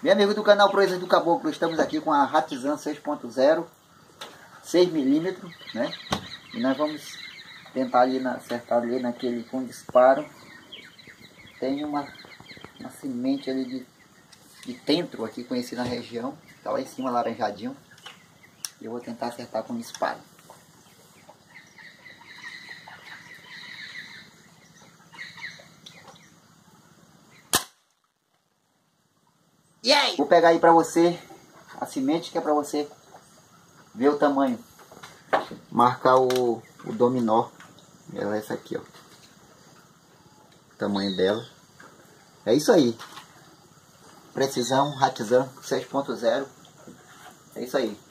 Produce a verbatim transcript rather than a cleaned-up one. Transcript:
Meu amigo do canal Proezas do Caboclo, estamos aqui com a Ratizan seis ponto zero, seis milímetros, né? E nós vamos tentar ali na, acertar ali naquele com disparo. Tem uma, uma semente ali de, de tentro aqui conhecida na região, está lá em cima, laranjadinho. E eu vou tentar acertar com disparo. E aí? Vou pegar aí pra você a semente, que é pra você ver o tamanho. Marcar o, o dominó. Ela é essa aqui, ó. O tamanho dela. É isso aí. Precisão, Ratizan seis ponto zero. É isso aí.